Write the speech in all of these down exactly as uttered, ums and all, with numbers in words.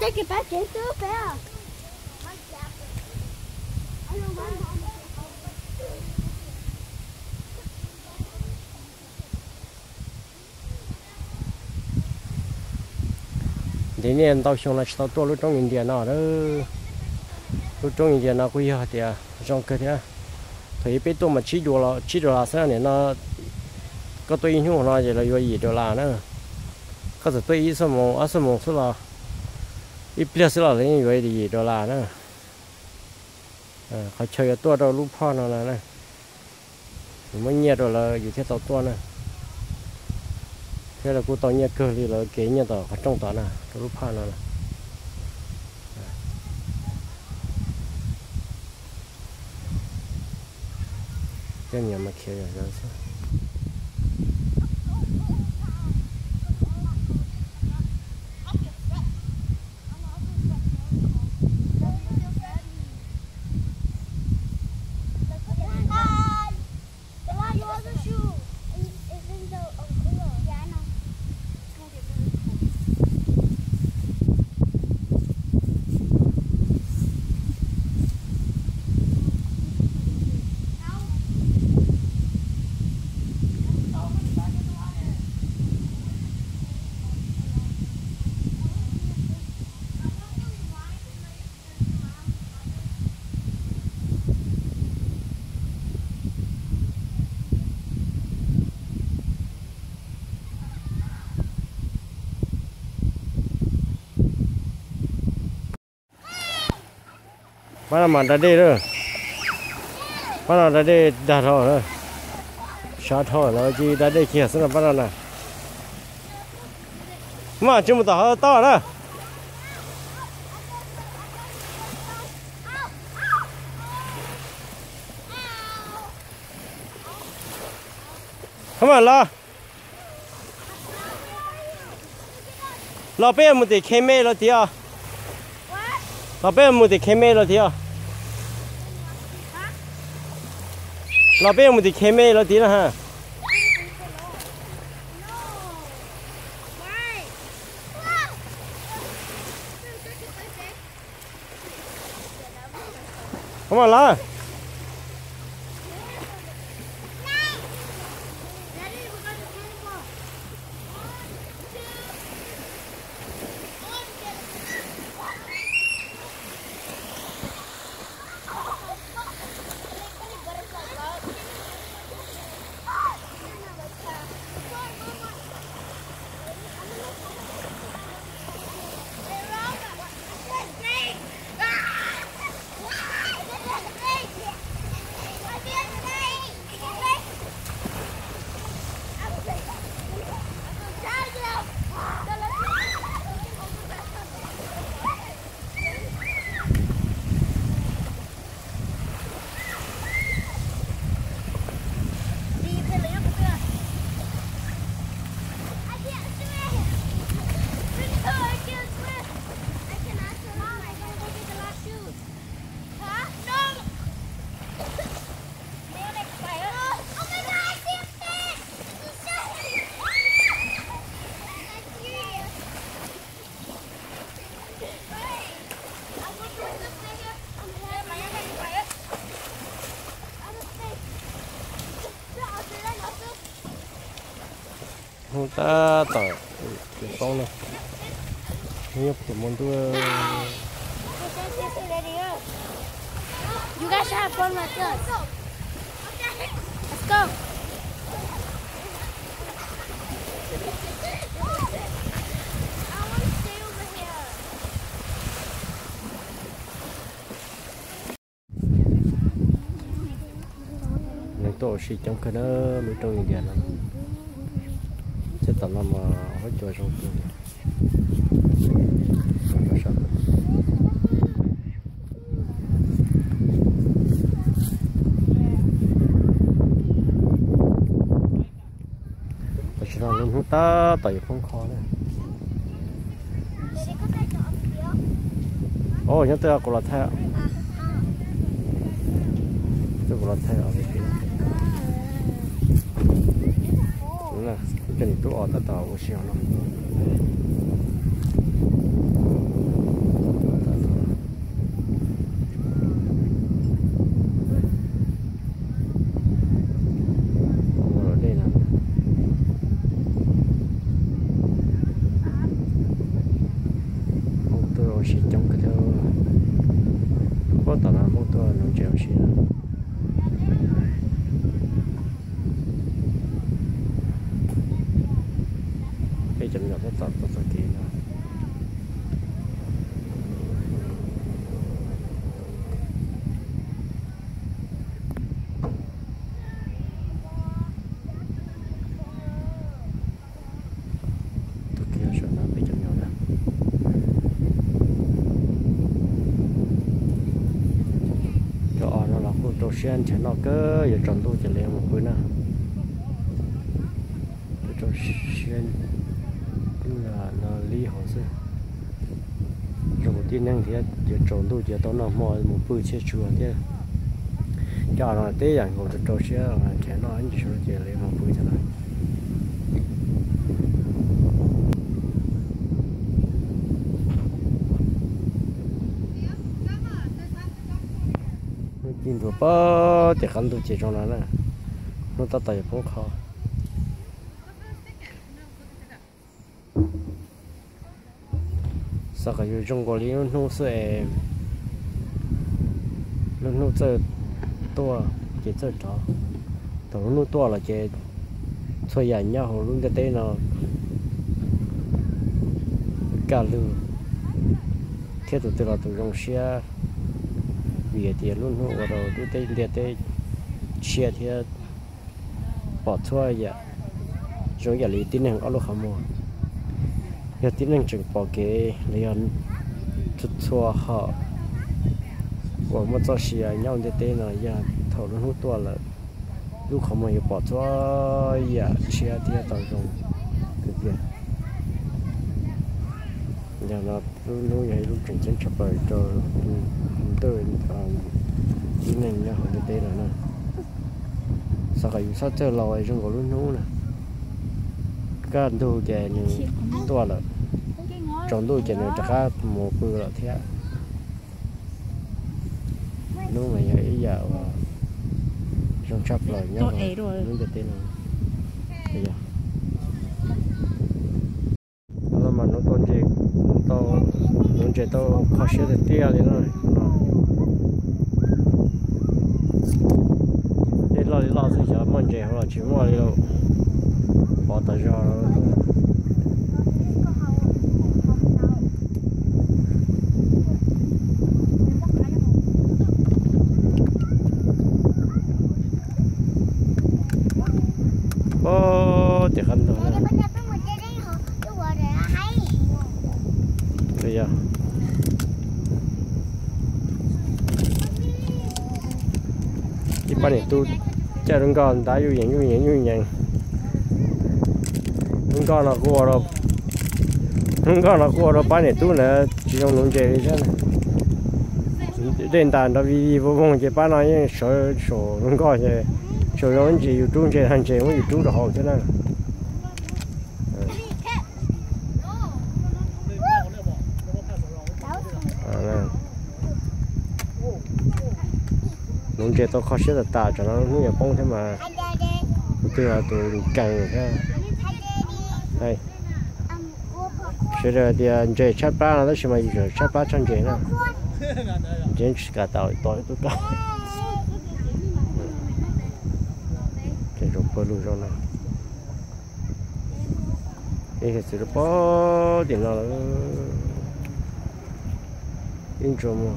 cái bát chế tứ phải à? thế nên tao xong là tao tua lúc trong India nào đó lúc trong India nào cũng vậy thì trong cái thế thì biết tôi mà chỉ đồ là chỉ đồ là sao này nó có tôi in chung nó vậy là gì đồ là nữa có thể tôi ý xong một xong một số là ít plus là lấy vậy thì đồ là nữa họ chơi tua đâu lúc pha nó là này mới nhẹ rồi là gì thế tao tua này thế là cô tao nhẹ cơ thì là kế nhẹ tao ở trong tao nè lúc pha nó này cái nhà mà kia rồi sao bắt đầu mà đã đi rồi bắt đầu đã đi đã thôi rồi sao thôi rồi chỉ đã đi kia xong rồi bắt đầu này mà chúng ta to to đó không phải lo lo bé một tí khai mê lo tí à lo bé một tí khai mê lo tí à lo bé một tí khai mê lo tí là ha không phải lo không ta tỏi cái con này nhấp của món tôi You guys should have fun like this. Let's go. nên tôi sẽ trong cái đó mới trong những cái này sẽ tận làm hết cho trong cái luôn ta tẩy không khó này. Ồ, nhớ tôi có là theo. Tôi có là theo ở đây. Đúng là cái này tôi ở tại tàu của siêu lắm. trâu xí trong cái theo có tao làm một tôi nó trâu xí cái chấm nhỏ rất tao tao kia nó đồ xuyên thì nó cứ giờ trồng tôi chỉ lấy một bữa nào đồ xuyên là nó lý hồ sơ rồi một tin năng thì giờ trồng tôi chỉ tao nó mò một bữa chia chùa thế cho nó tế dạng của đồ xuyên là chỉ nó anh chỉ chỉ lấy một bữa thế này nhìn rồi bơ thì khăn tôi chỉ trong đó nè nó ta tay cũng khó sao cái trong cái này nó sẽ nó nó sẽ to chỉ sẽ to tổ nó to là chỉ xoay dài nhau luôn cái tên nó cả lư thế tụi tôi là tụi trong xe vì tiền luôn không vào đầu tôi thấy liệt thấy chia thì bỏ thua vậy rồi giờ lấy tin hàng ở lúc không mua giờ tin hàng chừng bỏ cái liền chút thua họ và một số xia nhau để tên là giờ thầu nó hút tua là lúc không mua bỏ thua vậy chia thì tao dùng cái gì giờ nó nó vậy lúc chừng chừng chập rồi cho tôi cái này nha hồi đây là nè sao cái sao chơi lòi trong cái luôn nú nè cái đồ chè như to là trong đồ chè này chắc một bữa là thế nếu mà vậy giờ trong chập rồi nhá nó cái tên này bây giờ nó mà nó con chè to nó chè to khó xếp được tia lên rồi lo đi lo thì giờ mình chơi hoặc là chịu mua đi đâu bỏ tay ra ô thì khăn rồi bây giờ đi bán này tu chơi đừng còn đã vui vẻ vui vẻ vui vẻ đừng còn là qua rồi đừng còn là qua rồi bán này tu nữa chỉ trong nông chơi chứ đến tàn đó vì vô vòng chơi bán nó những số số đừng còn chơi số nó chỉอยู่trung chơi hàng chơi mớiอยู่trung được họ thế này nông chơi tôi khó xếp được ta cho nó nuôi bông thế mà tôi là tôi cày thế đây bây giờ thì chơi chát ba nó chỉ mà giờ chát ba chân chơi nè chơi cả tàu tối tôi cả chơi rục bơ luôn rồi này cái sự đó thì nó intro mà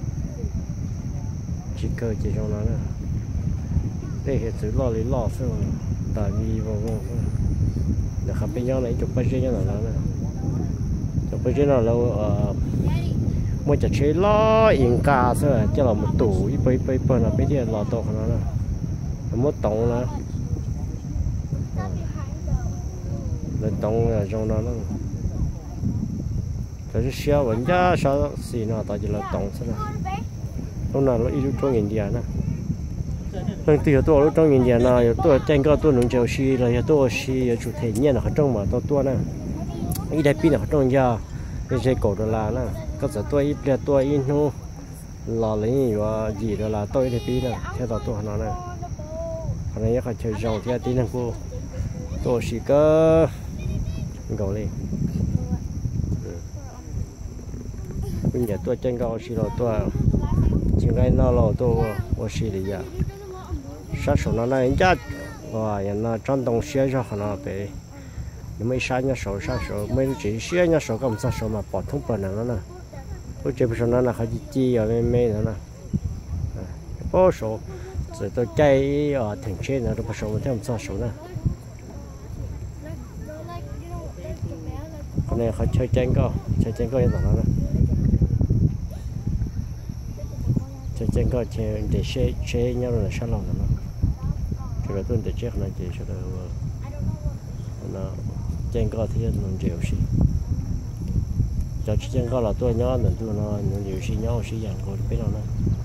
chỉ cơ chỉ trong đó nè đây hệ sự lo lấy lo phải không tại vì vào vào để khám bên nhau này chụp bên trên nhau là nè chụp bên trên nào lâu ở mỗi chợ chơi lo yên cả thôi cho là một tủ ít bấy bấy bấy là bây giờ lo to nó nè một tổng nữa lên tổng là trong đó nó cái xe vẫn giá sao xì nào tại vì là tổng thế nào lúc nào nó ít trong nghìn tiền nè nên từ tôi lúc trong nghìn tiền nào tôi trên cái tôi nông châu xí là tôi xí chủ thể nhiên là trong mà tôi tôi nè ít đại pin là trong nhà cái dây cổ đó là nè có giờ tôi ít là tôi ít nó là lấy và gì đó là tôi đại pin nè theo đó tôi nó nè hôm nay phải chơi rong theo tí năng cô tôi xí có gầu lên bây giờ tôi chân cao xí rồi tôi chỉ cái nó là tôi我xí đi呀杀手nó này chắc và nó trong đồng xe cho họ về nhưng mấy sát nhà sổ sát sổ mấy chỉ xe nhà sổ cầm sát sổ mà bỏ thông bẩn nó nè tôi chỉ biết nó là họ chỉ chi ở bên mấy nó nè bỏ sổ rồi tôi chạy ở thành trên nó bỏ sổ theo sát sổ nè con này họ chơi chân co chơi chân co như thế nào nè chơi chân co chơi để xe xe nhau là sao lòng nó cái tôi để check này chỉ cho nó nó chân co thì nó nhiều xí cho chân co là tôi nhớ là tôi nó nhiều xí nhau xí dạng của biết đâu nè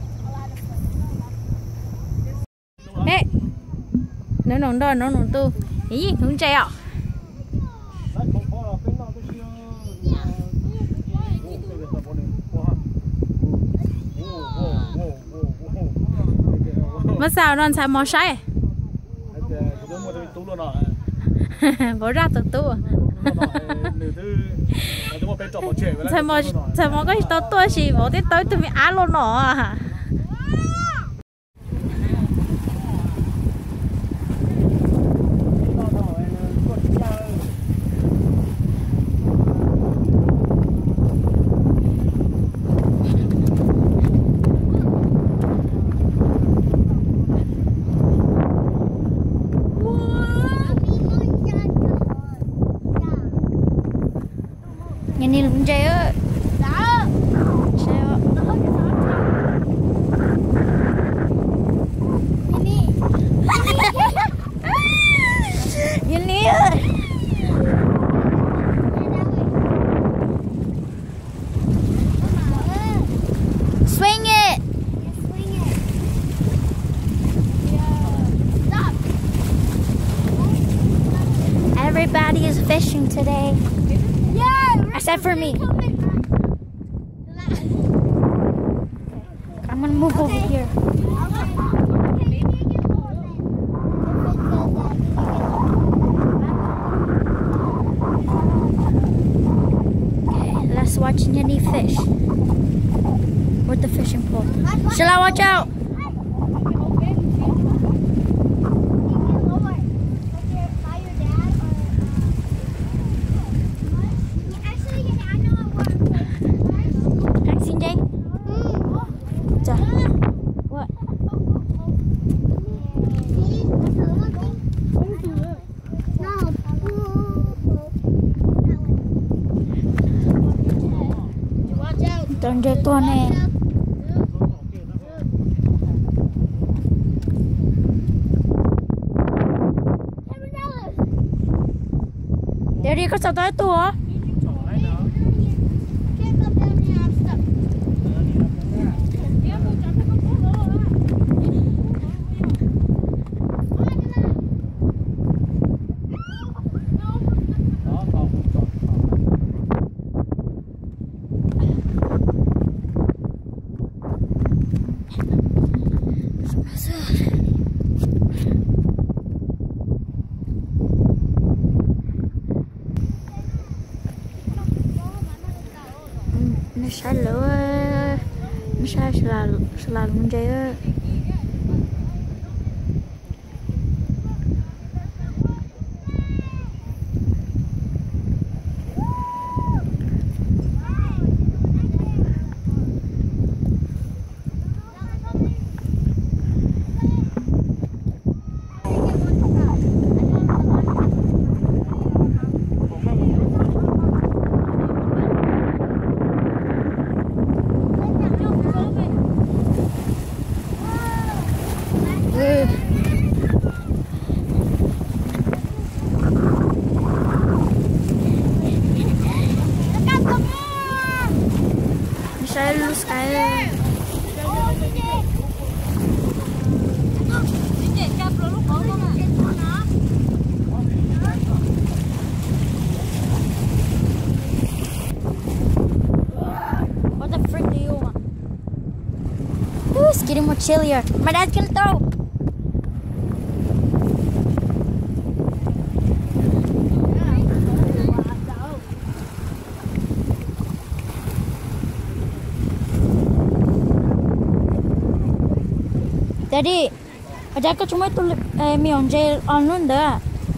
nè nó nồng đo nó nồng tu ý hướng chạy ạ mà sao nó sao mò sai bỏ ra từ tu sao mò sao mò cái tao tôi chỉ bỏ tới tới tôi bị á luôn nọ à nhìn đi luôn chơi ơi nhìn đi ơi swing it everybody is fishing today. Except for me. I'm gonna move over here. Okay, let's watch Jenny fish with the fishing pole. Shall I watch out? Đừng để to nè. Để đi có sao tới tua? Nó sai lửa, nó sai là là luôn chơi á. Saya lulus kayak what the frick do you want? Ooh, it's getting more chillier. My dad's gonna throw. Daddy, ở đây có chúng tôi miệng dây on luôn đó.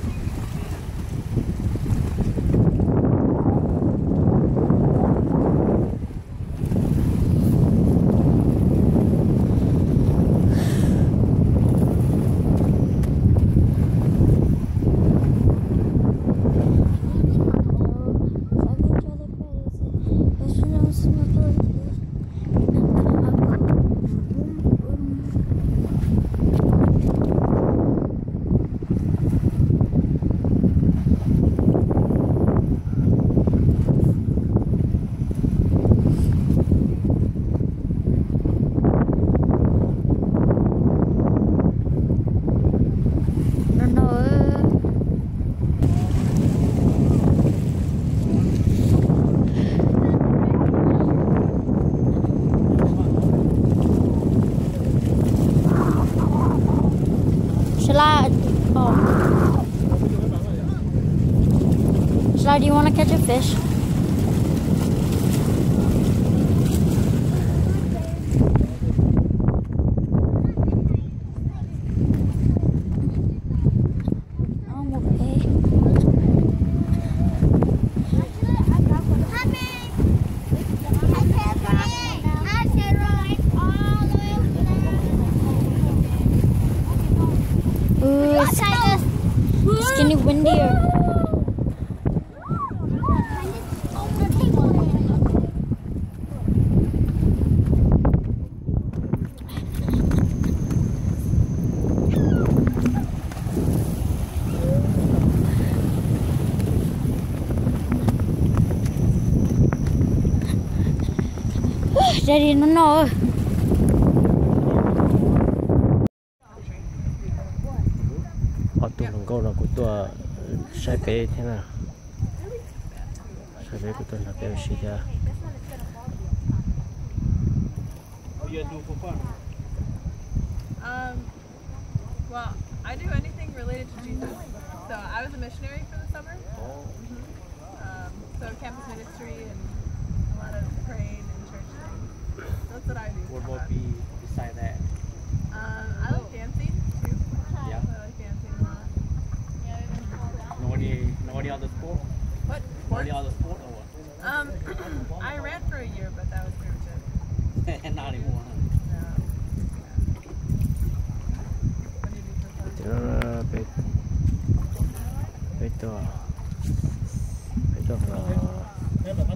Shall do you want to catch a fish? It's getting windier. Daddy, no, no. Ở tụi nó câu là của tụi sai bé thế nào, sai bé của tụi nó bé xí ra. Um, well, I do anything related to Jesus. So I was a missionary for the summer. Mm-hmm. um, so campus ministry and a lot of praying and church things. That's what I do. What would be beside that? Um, I like dancing too. Yeah. I like dancing a lot. No any, no any other sport? What? No any other sport or what? Um, I ran for a year, but that was pretty much it. And not anymore, huh? No. What do you do for fun? Thì nó bé bé to bé to là bé là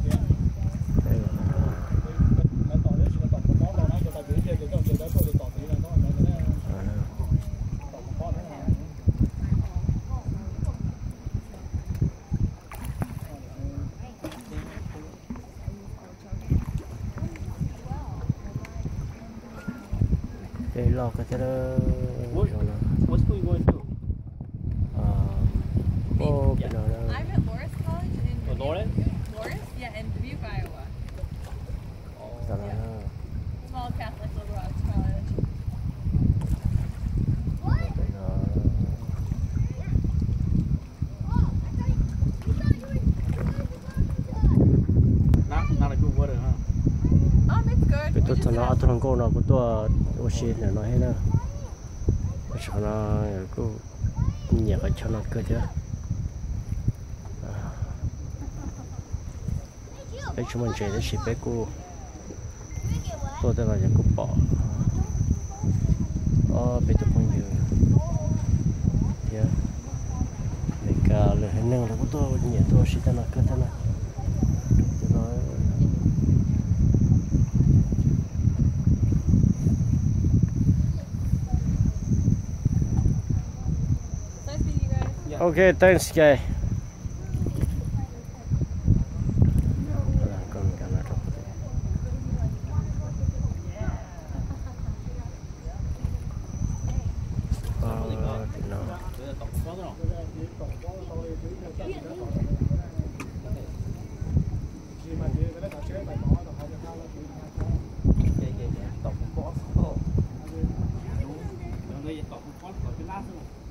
cái lo cái thế đó What, what school you going to? oh cái đó I'm at Loris College in Oh, Lawrence? Loris? Yeah, in Dubuque, Iowa. đó là Small Catholic liberal arts college. cái đó Not, not a good water, huh? Um, it's good. cái We tôi just thằng nó have- thằng cô nó của tôi oxy này nó hết nữa cái chỗ nó cứ nhẹ cái cho nó cơ chứ cái chúng mình chơi để xịt bé cô tôi đây là những cô bỏ ờ bé tôi không nhiều yeah mấy cả lời hình năng là của tôi nhẹ tôi xịt nó cơ thế này tôi nói Nice meeting you guys. Yeah. okay thanks guys. Đây là tổng có rồi. Dạ, dạ, dạ, tổng có. Đây là tổng có, có cái lát nữa.